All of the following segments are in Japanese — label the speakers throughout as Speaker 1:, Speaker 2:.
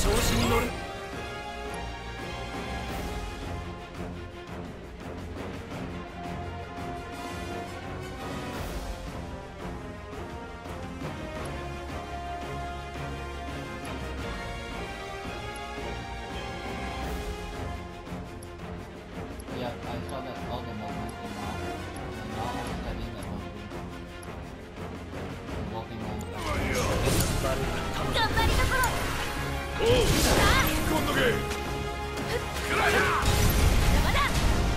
Speaker 1: 調子に乗る。
Speaker 2: Yeah, I saw that all the movement in now. And now I'm studying about walking on the
Speaker 3: 頑張りどころ。
Speaker 4: おう、今度け。くらえだ。
Speaker 3: 邪魔だ。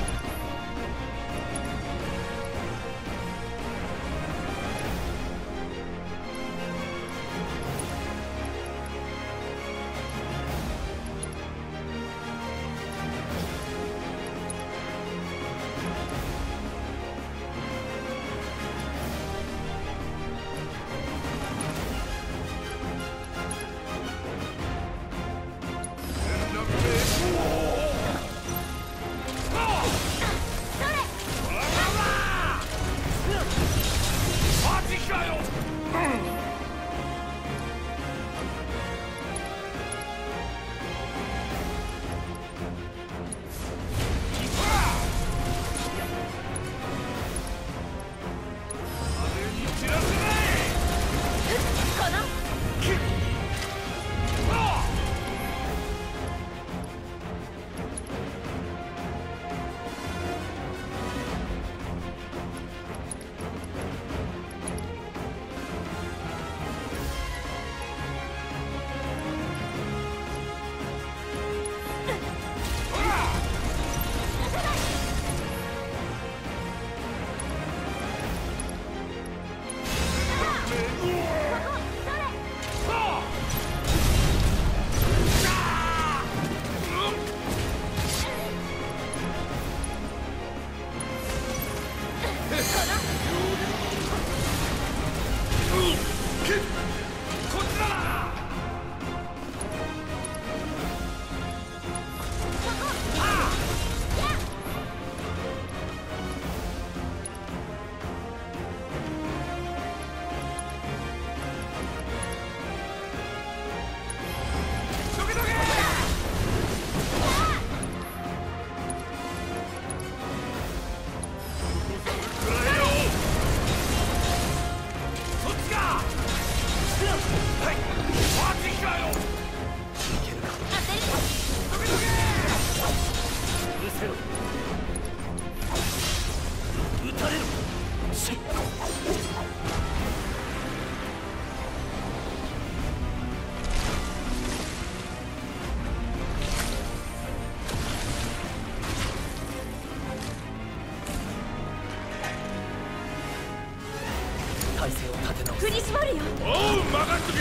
Speaker 1: 体勢を立て直す。
Speaker 3: 振り絞るよ。
Speaker 4: おう、任せとけ。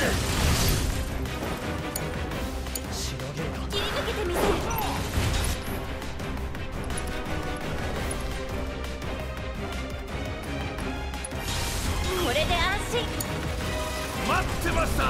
Speaker 1: しのげるか。
Speaker 3: 切り抜けてみせる。これで安心。
Speaker 4: 待ってました。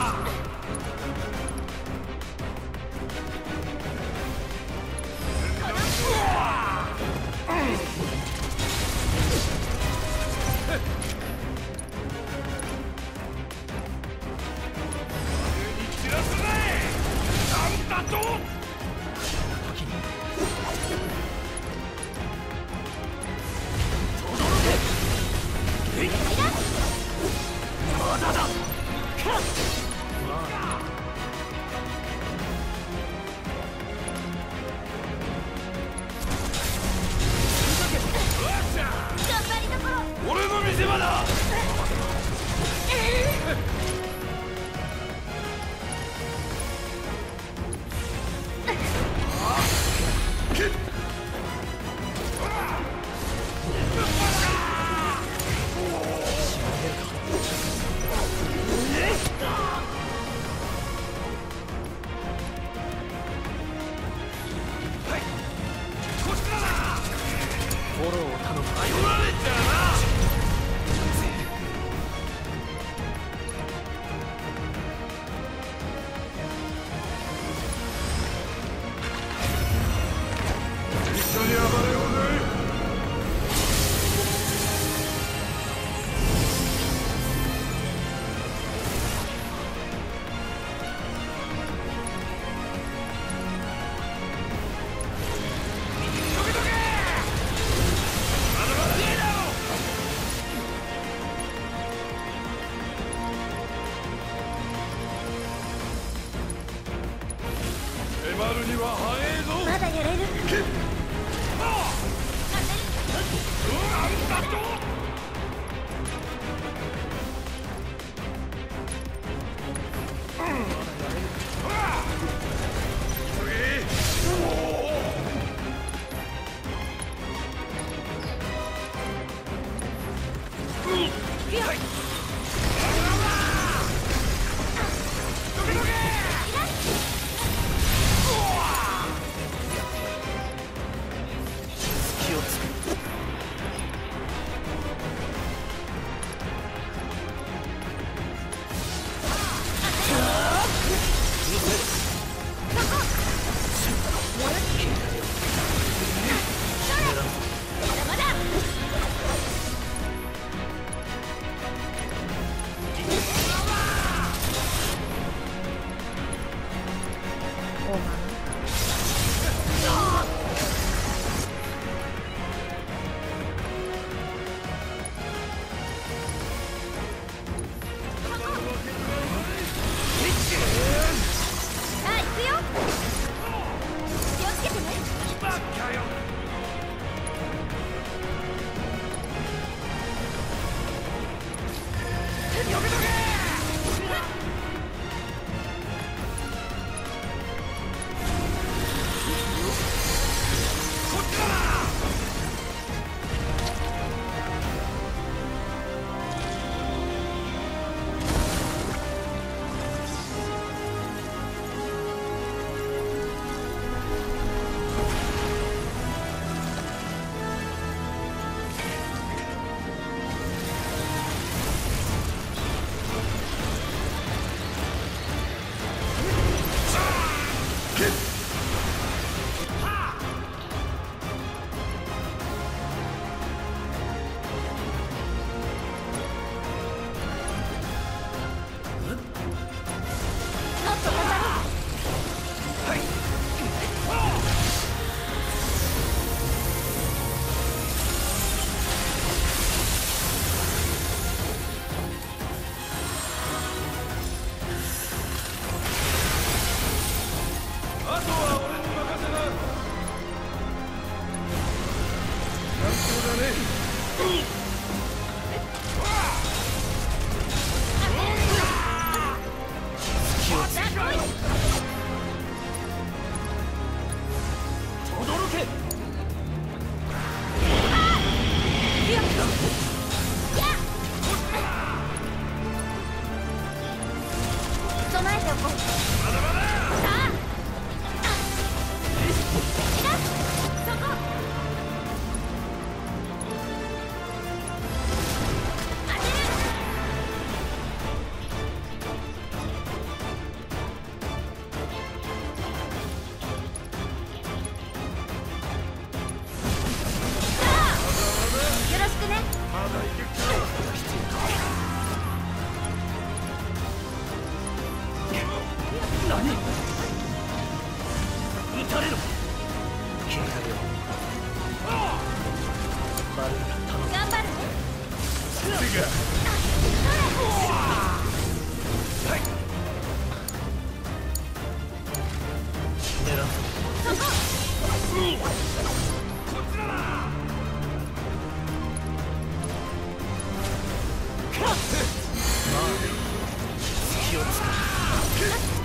Speaker 4: 俺の見せ場だ。
Speaker 1: フォローを頼む。
Speaker 4: 頼られちゃうな。一緒に暴れようぜ。 粘るには早えぞ。
Speaker 3: まだやれる。
Speaker 4: なんだと。
Speaker 1: 気をつけ。
Speaker 3: まだ。さあ行くよ。気をつけてね。
Speaker 4: バカよ。
Speaker 3: もっと頑張ろう。
Speaker 4: あとは俺に任せな。なんとだね。
Speaker 1: 気をつけ。
Speaker 3: さあ来い。
Speaker 1: 轟け。
Speaker 3: 備えておこう。
Speaker 4: まだまだ。
Speaker 3: さあ。そこ。当てる。さあ。よろしくね。
Speaker 4: まだいけるか。
Speaker 1: 何。撃たれろ。警戒を。バルーラ頼む。
Speaker 3: 頑張るね。
Speaker 4: 次が。
Speaker 1: 狙う。
Speaker 3: そこ。
Speaker 4: こっちだな。
Speaker 1: 気をつけ。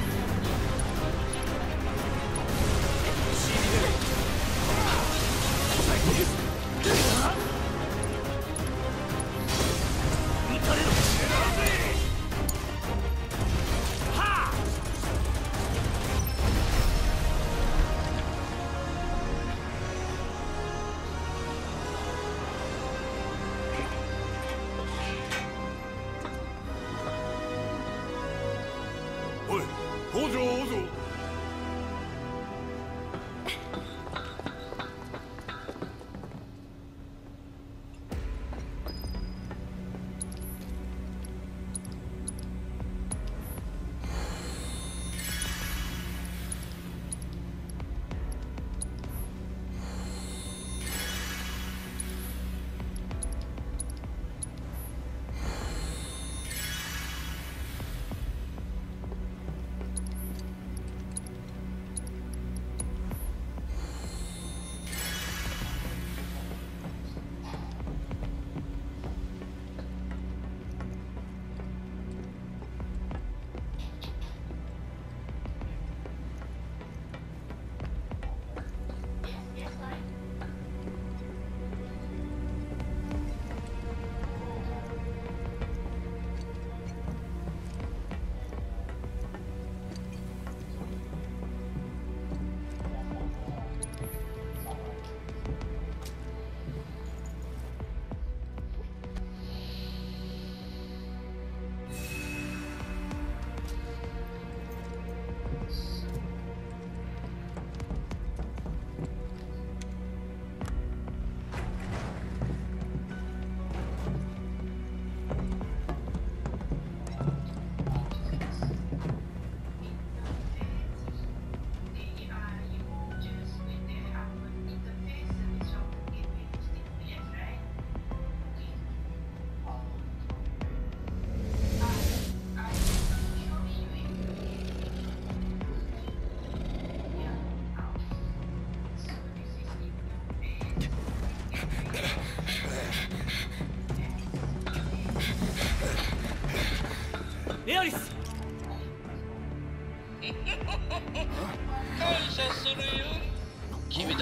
Speaker 1: 撃たれろ。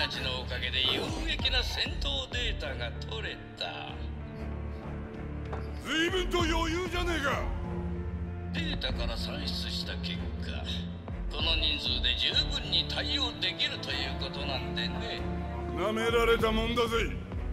Speaker 5: たちのおかげで有益な戦闘データが取れた。
Speaker 4: 随分と余裕じゃねえか。
Speaker 5: データから算出した結果、この人数で十分に対応できるということなんでね。
Speaker 4: なめられたもんだぜ。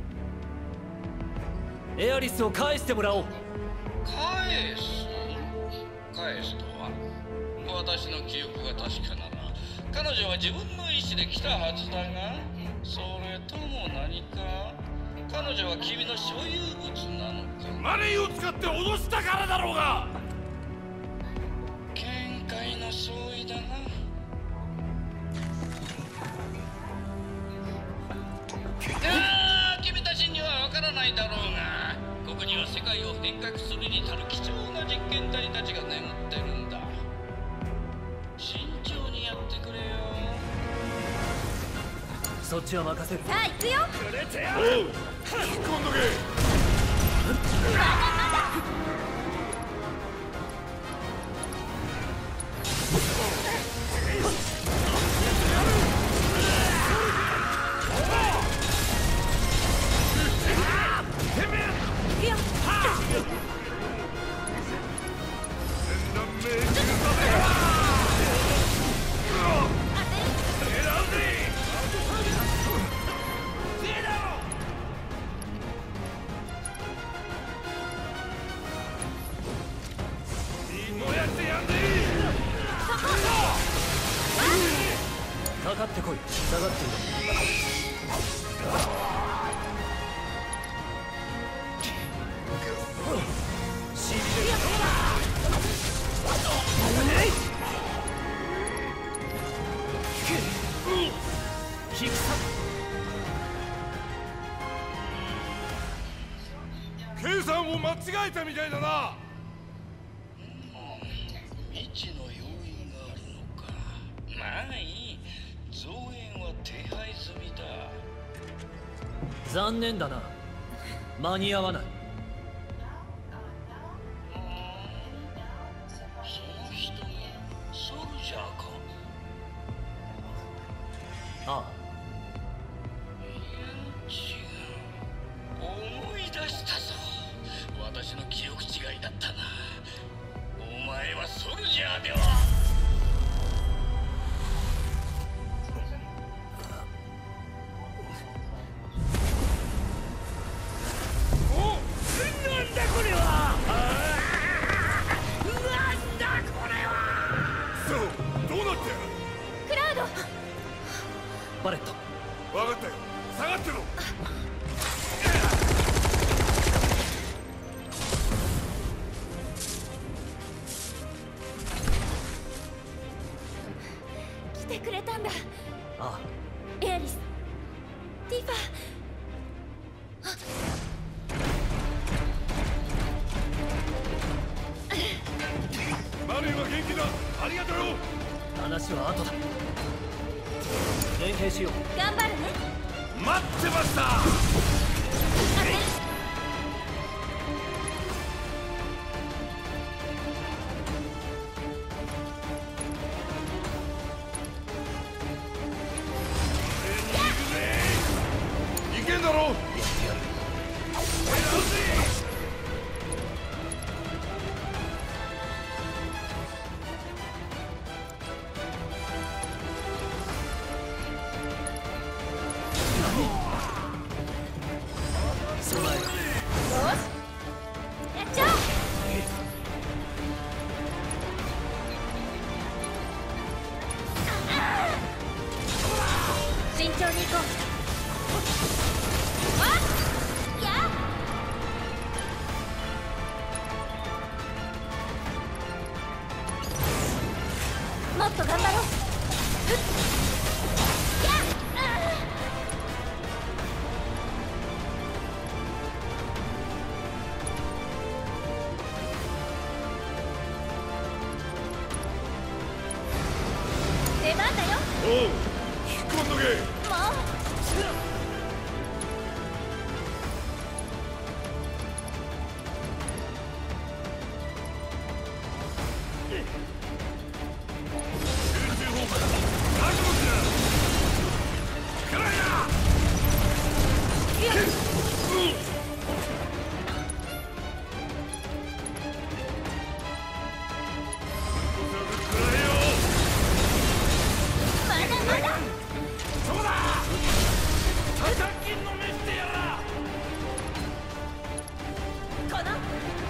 Speaker 1: エアリスを返してもらおう。
Speaker 5: 返すとは、私の記憶が確かなら彼女は自分の意思で来たはずだが、それとも何か彼女は君の所有物なのか。
Speaker 4: マネーを使って脅したからだろうが。
Speaker 5: 見解の相違だな。君たちにはわからないだろうが、ここには世界を変革するに足る貴重な実験体たちが眠ってるんだ。慎重にやってくれよ。
Speaker 1: そっちは任せる。
Speaker 3: さあ行くよ。
Speaker 4: おう、引っ込んどけ。
Speaker 1: かかってこい。下がっていろ。しびれる。引くさ。
Speaker 4: 計算を間違えたみたいだな。
Speaker 5: 未知の要因があるのか。まあいい。増援は手配済みだ。
Speaker 1: 残念だな。間に合わない。
Speaker 5: その人がソルジャーか。
Speaker 1: ああ。
Speaker 5: 違う。思い出したぞ。私の記憶違いだったな。お前はソルジャーでは。
Speaker 1: バレット。
Speaker 4: 分かったよ。下がってろ。
Speaker 3: 来てくれたんだ。
Speaker 1: ああ。
Speaker 3: エアリス、ティファ。
Speaker 4: マネーは元気だ。ありがとうよ。
Speaker 1: 話は後だ。連携しよう。
Speaker 3: 頑張るね。
Speaker 4: 待ってました。いけんだろ。やってやる。
Speaker 3: 慎重に行こう。わっやもっと頑張ろう。やっ出番だよ。
Speaker 4: おう、引っ込んどけ。
Speaker 3: もう
Speaker 4: 集中砲火。覚悟しな。くらいな。 そうだ叩きのめしてやら
Speaker 3: この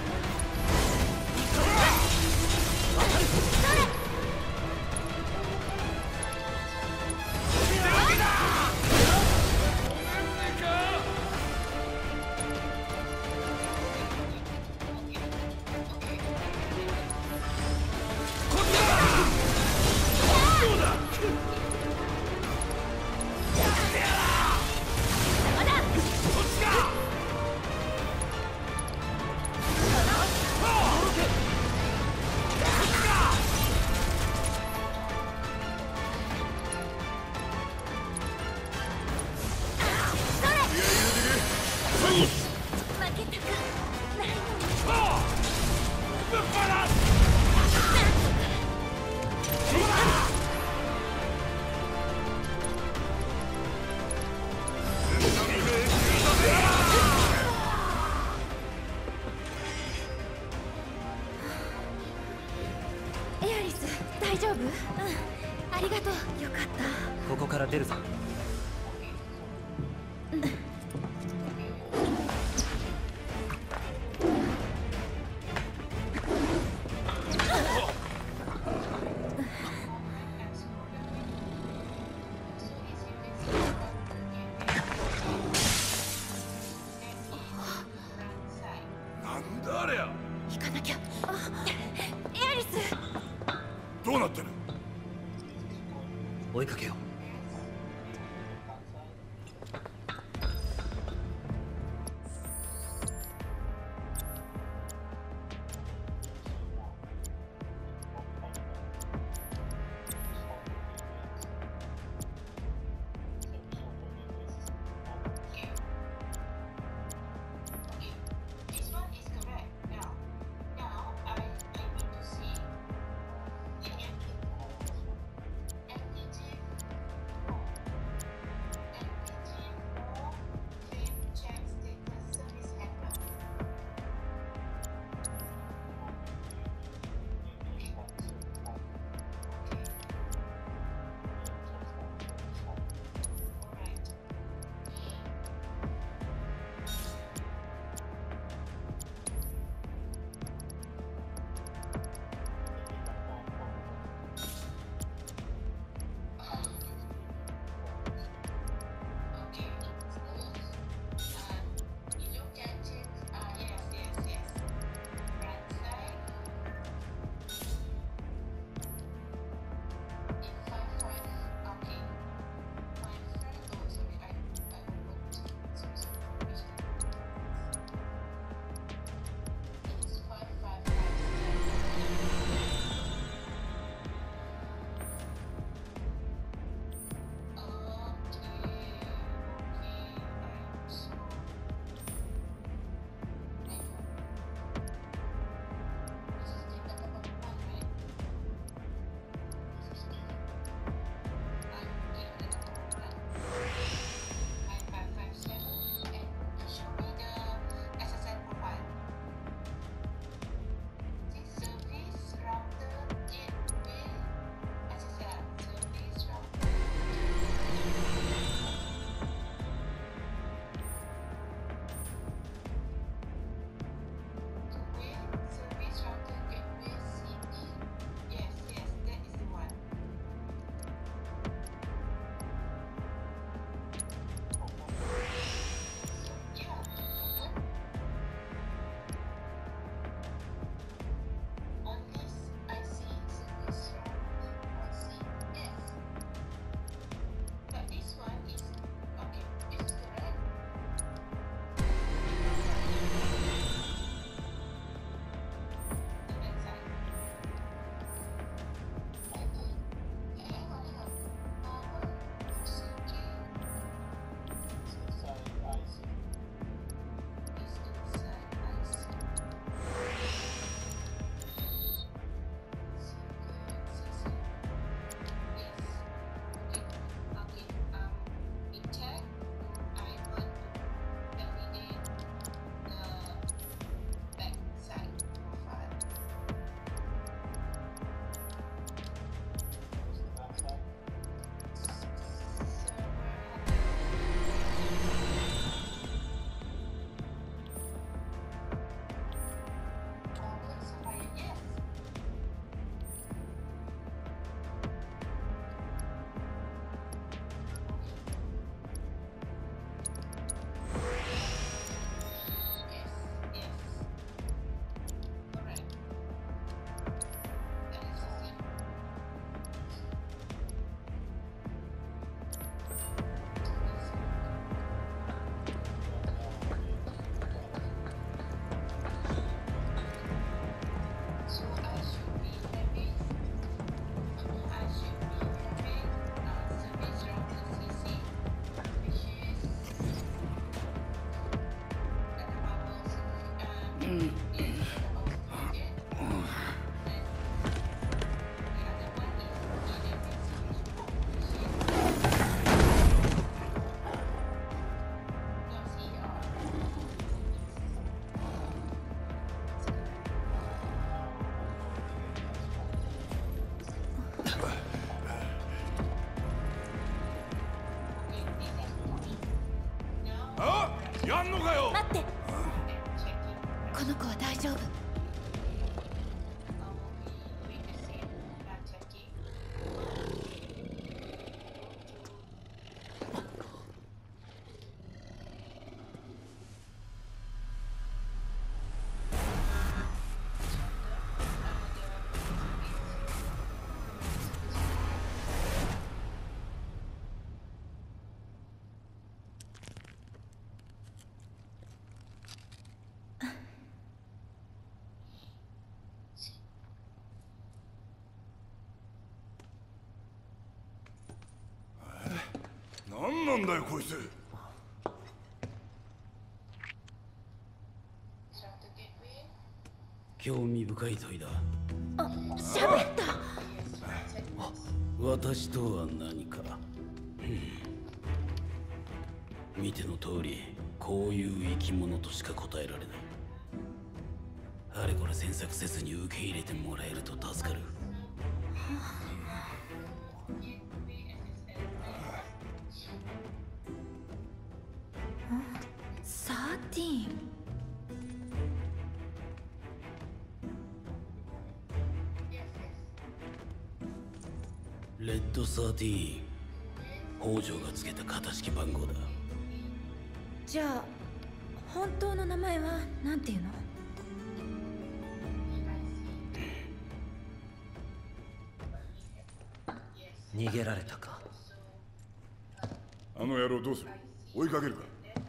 Speaker 3: エアリス、大丈夫？ありがとう。よかった。
Speaker 1: ここから出るぞ。
Speaker 4: なんだありゃ。
Speaker 3: 行かなきゃ。エアリス。
Speaker 4: どうなってる？
Speaker 1: 追いかけよう。
Speaker 4: やんのかよ。
Speaker 3: 待って、この子は大丈夫。
Speaker 4: 何なんだよこいつ。
Speaker 6: 興味深い問いだ。
Speaker 3: 喋った。
Speaker 6: 私とは何か。見ての通り、こういう生き物としか答えられない。あれこれ詮索せずに受け入れてもらえると助かる。
Speaker 3: 13。
Speaker 6: レッド13。北条がつけた型式番号だ。
Speaker 3: じゃあ本当の名前はなんていうの？
Speaker 1: 逃げられたか。
Speaker 4: あの野郎どうする？追いかけるか？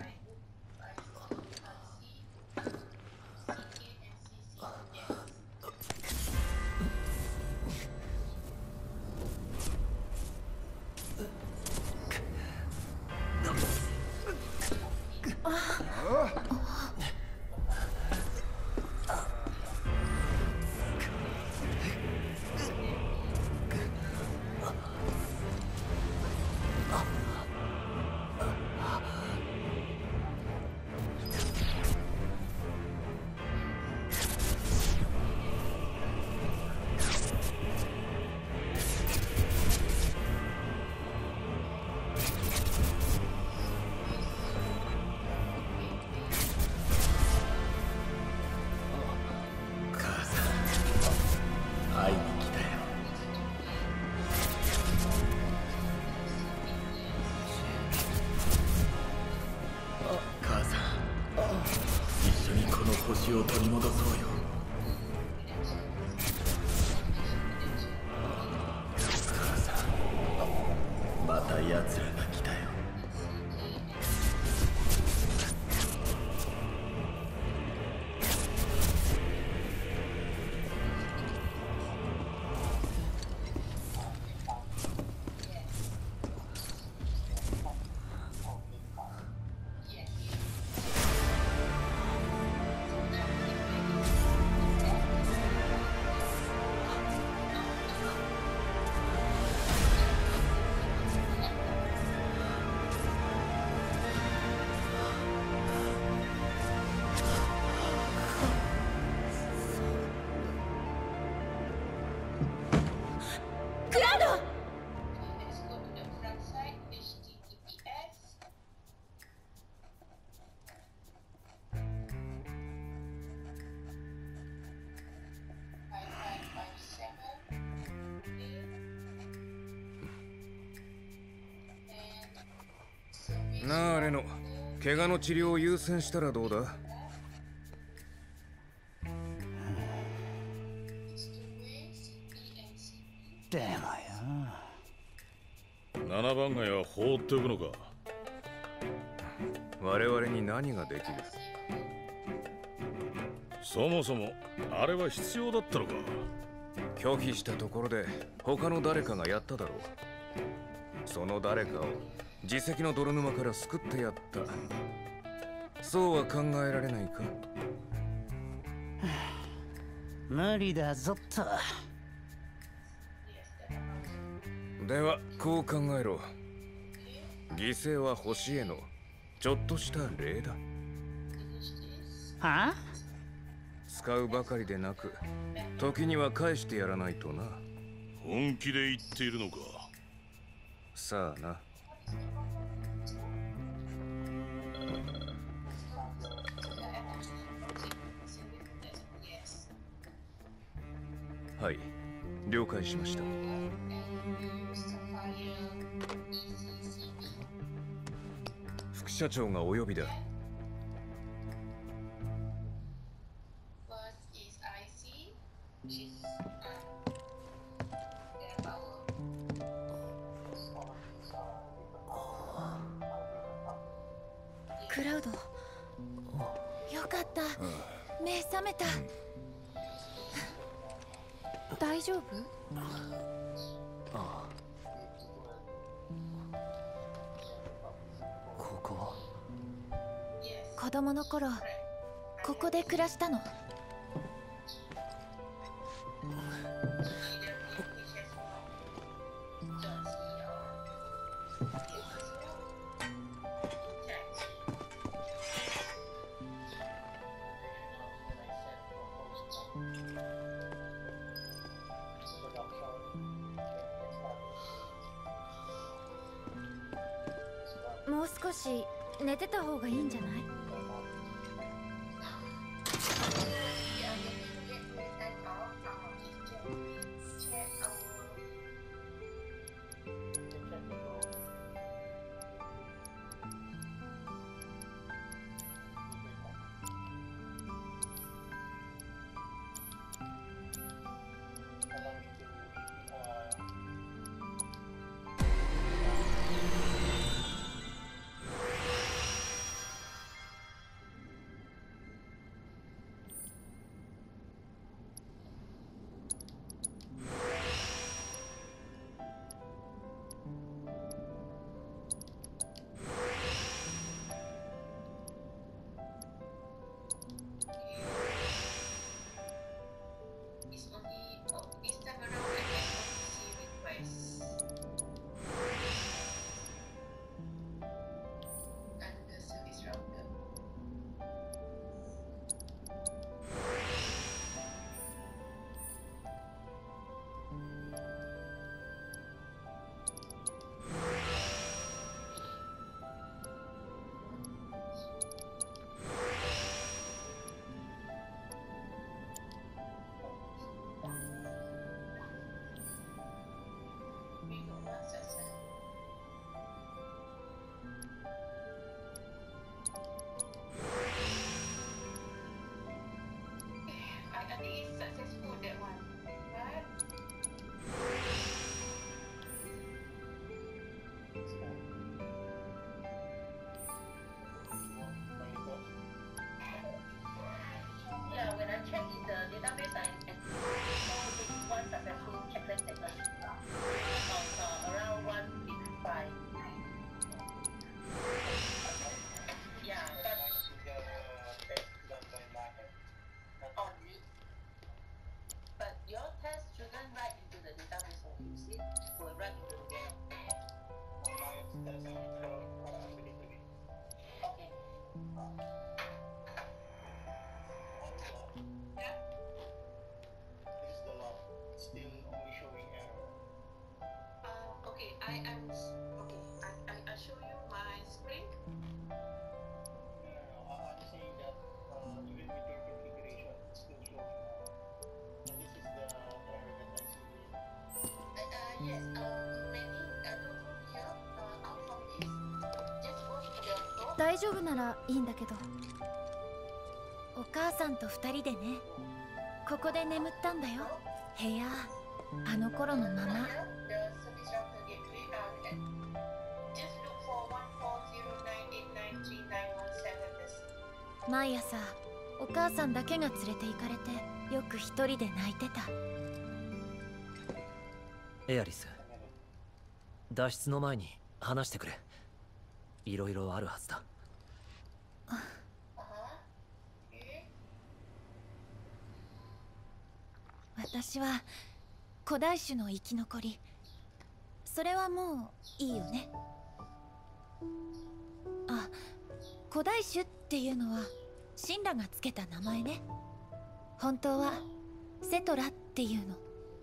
Speaker 1: 星を取り戻そうよ。母さん、また奴らが来たよ。
Speaker 7: なあレノ、怪我の治療を優先したらどうだ？
Speaker 1: でもよ、
Speaker 4: 7番街は放っておくのか？
Speaker 7: 我々に何ができる？
Speaker 4: そもそもあれは必要だったのか？
Speaker 7: 拒否したところで他の誰かがやっただろう。その誰かを自責の泥沼から救ってやった。そうは考えられないか？
Speaker 1: 無理だぞと。
Speaker 7: ではこう考えろ。犠牲は星へのちょっとした礼だ。
Speaker 1: はあ？
Speaker 7: 使うばかりでなく時には返してやらないとな。
Speaker 4: 本気で言っているのか？
Speaker 7: さあな。 はい、了解しました。副社長がお呼びだ。
Speaker 3: クラウド、よかった。目覚めた。大丈夫？
Speaker 1: ああ、ここ。
Speaker 3: 子供の頃ここで暮らしたの。もう少し寝てた方がいいんじゃない？大丈夫ならいいんだけど。お母さんと2人でね、ここで眠ったんだよ。部屋、あの頃のまま。毎朝お母さんだけが連れて行かれて、よく一人で泣いてた。
Speaker 1: エアリス、脱出の前に話してくれ。いろいろあるはずだ。
Speaker 3: 私は古代種の生き残り。それはもういいよね。あ、古代種っていうのは神羅がつけた名前ね。本当はセトラっていうの。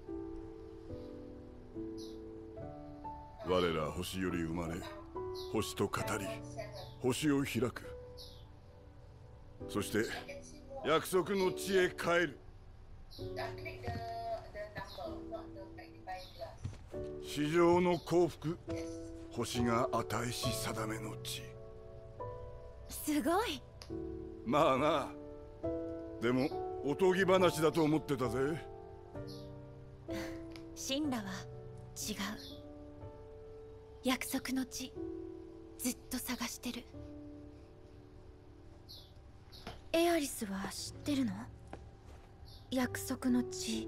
Speaker 4: 我ら星より生まれ、星と語り、星を開く。そして約束の地へ帰る。 地上の幸福、星が与えし定めの地。
Speaker 3: すごい。
Speaker 4: まあな。でもおとぎ話だと思ってたぜ。
Speaker 3: シンラは違う。約束の地、ずっと探してる。エアリスは知ってるの？約束の地。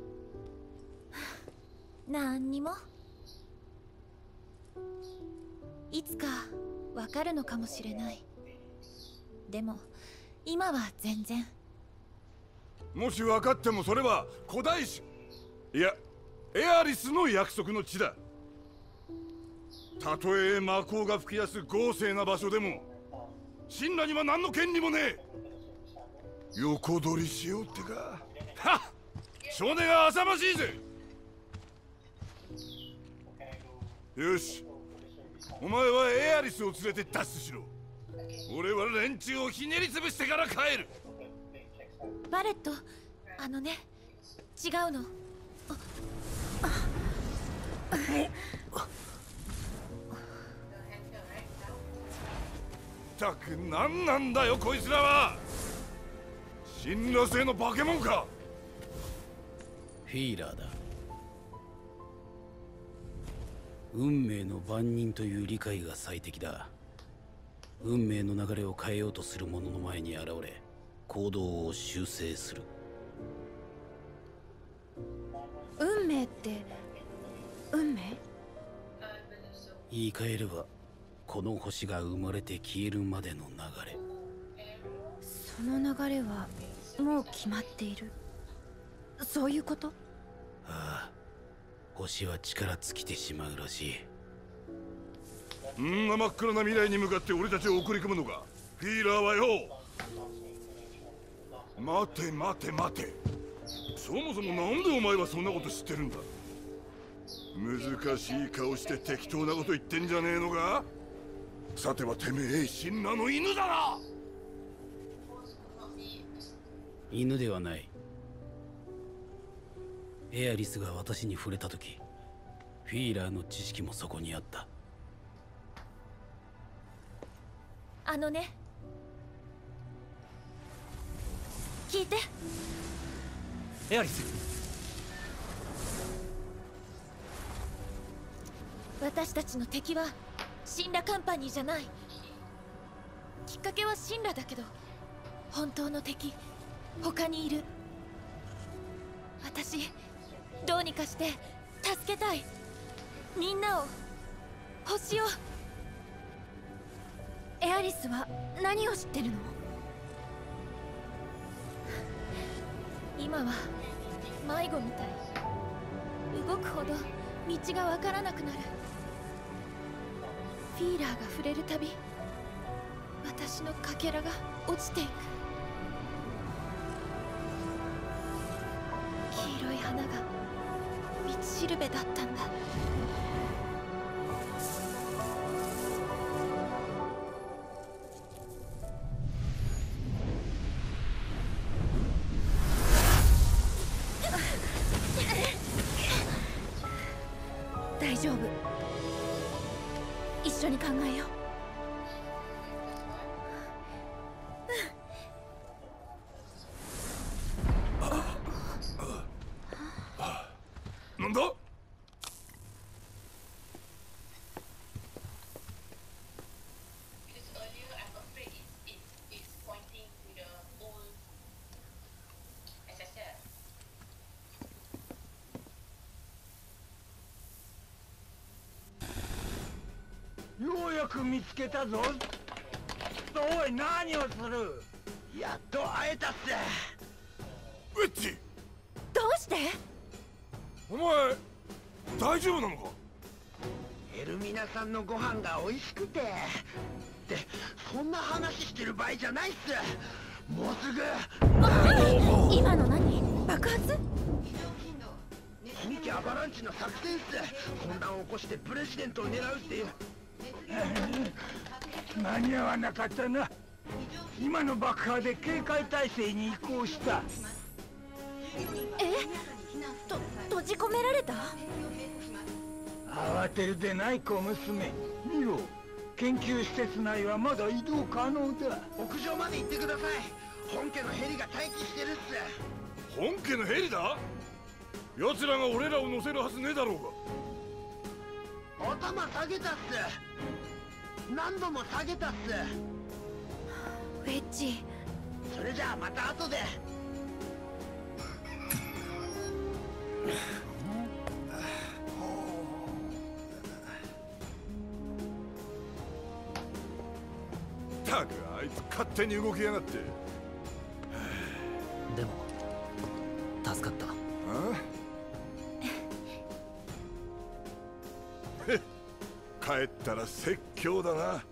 Speaker 3: なんにも。いつかわかるのかもしれない。でも今は全然。
Speaker 4: もし分かってもそれは古代種、いやエアリスの約束の地だ。たとえ魔法が吹き出す豪勢な場所でも神羅には何の権利もねえ。横取りしようってか。はっ、少年は浅ましいぜ。よし、お前はエアリスを連れて脱出しろ。俺は連中をひねり潰してから帰る。
Speaker 3: バレット、あのね、違うの。
Speaker 4: ったく何なんだよこいつらは。神羅製の化け物か。
Speaker 6: フィーラーだ。運命の番人という理解が最適だ。運命の流れを変えようとする者の前に現れ、行動を修正する。
Speaker 3: 運命って運命？
Speaker 6: 言い換えれば、この星が生まれて消えるまでの流れ。
Speaker 3: その流れはもう決まっている。そういうこと？
Speaker 6: ああ、星は力尽きてしまうらしい。
Speaker 4: んな真っ暗な未来に向かって俺たちを送り込むのか、フィーラーはよ。待て待て待て、そもそもなんでお前はそんなこと知ってるんだ。難しい顔して適当なこと言ってんじゃねえのか。さてはてめえ神羅の犬だな。
Speaker 6: 犬ではない。エアリスが私に触れた時、フィーラーの知識もそこにあった。
Speaker 3: あのね、聞いて。
Speaker 1: エアリス、
Speaker 3: 私たちの敵は神羅カンパニーじゃない。きっかけは神羅だけど、本当の敵他にいる。私どうにかして助けたい。みんなを、星を。エアリスは何を知ってるの？今は迷子みたい。動くほど道がわからなくなる。フィーラーが触れるたび、私のかけらが落ちていく。黄色い花が道しるべだったんだ。大丈夫。一緒に考えよ
Speaker 4: う。なんだ？
Speaker 8: ようやく見つけたぞ。おい、何をする？やっと会えたっす。
Speaker 4: ウェッジ、
Speaker 3: どうして？
Speaker 4: お前大丈夫なのか？
Speaker 8: エルミナさんのご飯が美味しくて。ってそんな話してる場合じゃないっす。もうすぐ。
Speaker 3: 今の何？爆発？
Speaker 8: 新規アバランチの作戦っす。混乱を起こしてプレジデントを狙うっていう。間に合わなかったな。今の爆破で警戒態勢に移行した。
Speaker 3: 閉じ込められた？
Speaker 9: 慌てるでない小娘。見ろ、研究施設内はまだ移動可能だ。
Speaker 8: 屋上まで行ってください。本家のヘリが待機してるっす。
Speaker 4: 本家のヘリだ？奴らが俺らを乗せるはずねえだろうが。
Speaker 8: 頭下げたっす。何度も下げたっす。
Speaker 3: ウェッジ。
Speaker 8: それじゃあまた後で。
Speaker 4: ったくあいつ勝手に動きやがって。
Speaker 1: でも助かった。
Speaker 4: 帰ったら説教だな。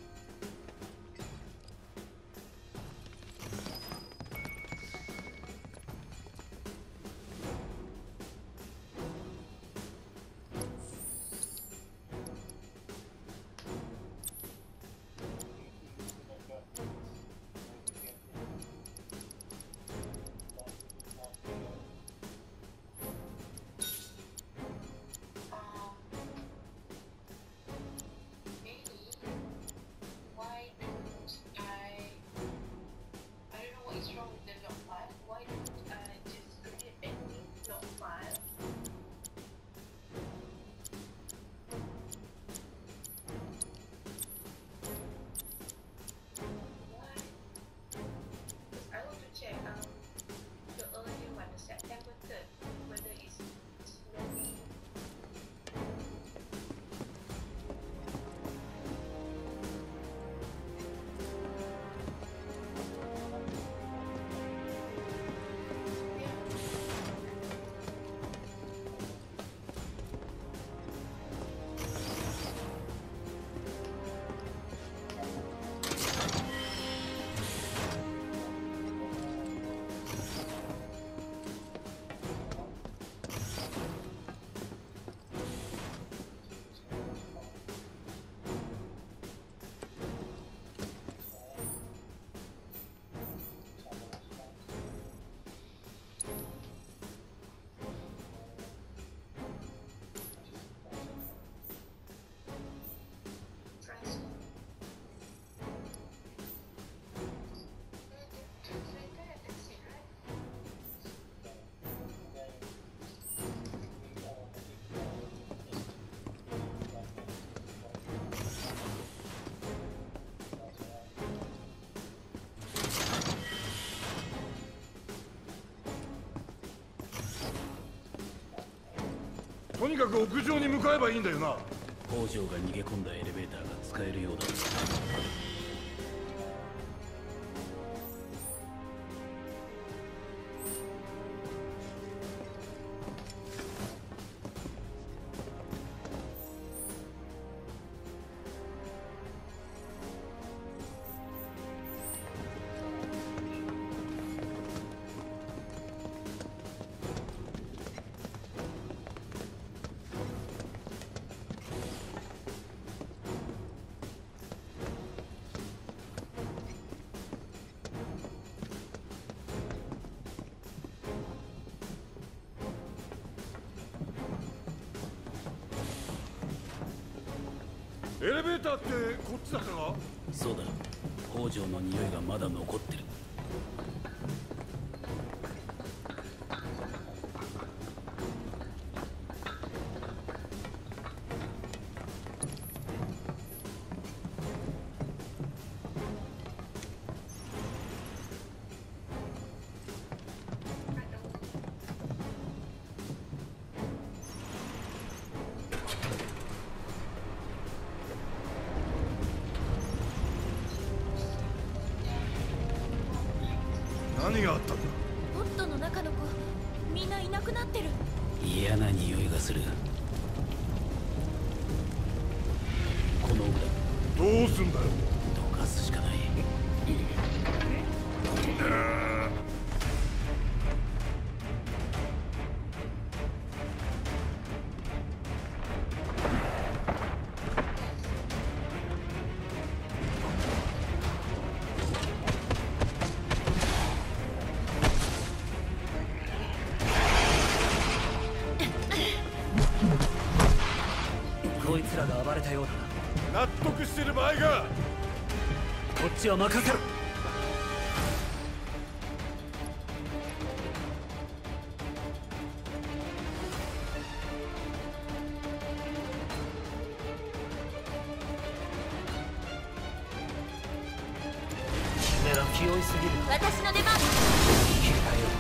Speaker 4: とにかく屋上に向かえばいいんだよな。
Speaker 6: 北条が逃げ込んだエレベーターが使えるようだ。
Speaker 4: エレベーターってこっちだったか？
Speaker 6: そうだ、北条の匂いがまだ残ってる。
Speaker 4: 何があったんだ？
Speaker 3: ポットの中の子みんないなくなってる。
Speaker 6: 嫌な匂いがする。この奥だ。
Speaker 4: どうすんだよ。
Speaker 6: どかすしかない。
Speaker 1: ようだな。
Speaker 4: 納得してる場合か。
Speaker 1: こっちは任せろ。気負いすぎる。
Speaker 3: 私の出番。
Speaker 1: 切り替えよ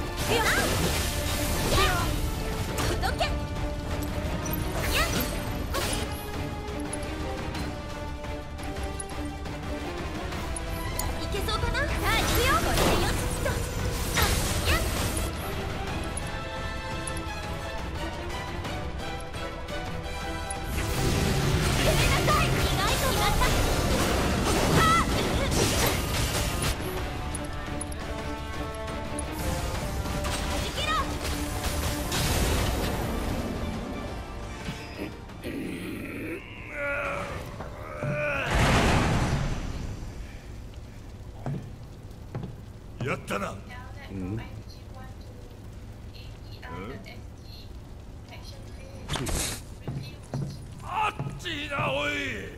Speaker 3: う。どけ。いけそうかな。さあ行くよ。これでよしと。やめなさい。意外と決まった。
Speaker 4: やったな。あっちだおい。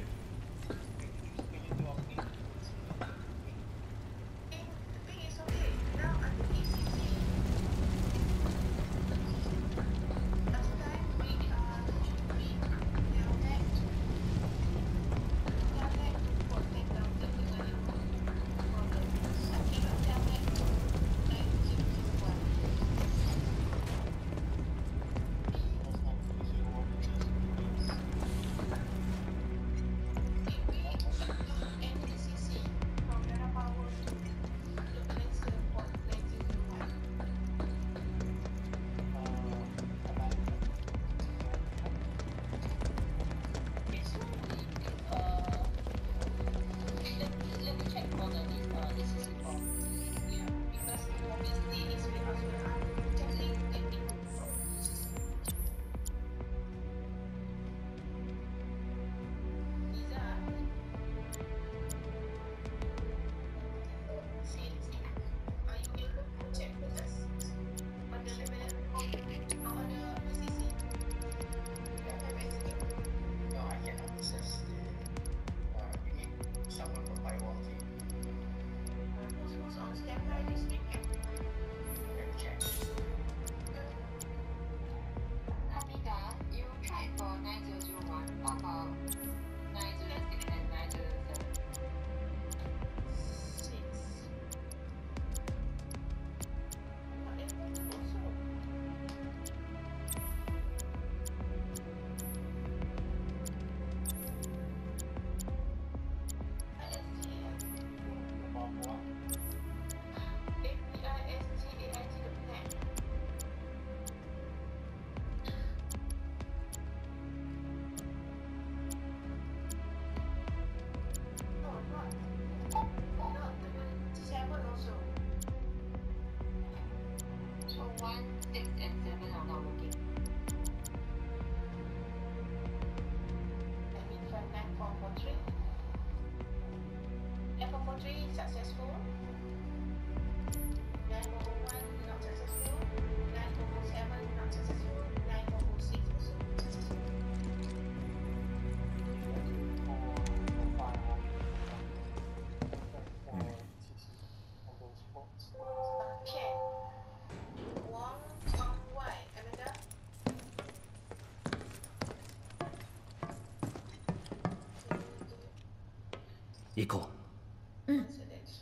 Speaker 1: 行こ
Speaker 3: う。うん。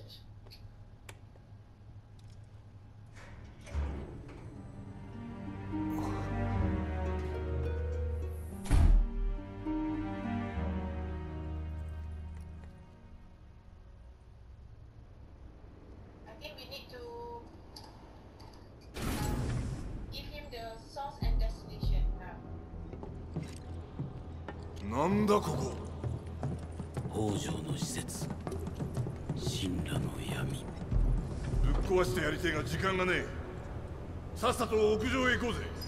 Speaker 4: なんだここ。
Speaker 6: 北条の施設、神羅の闇。
Speaker 4: ぶっ壊してやりてえが時間がねえ。さっさと屋上へ行こうぜ。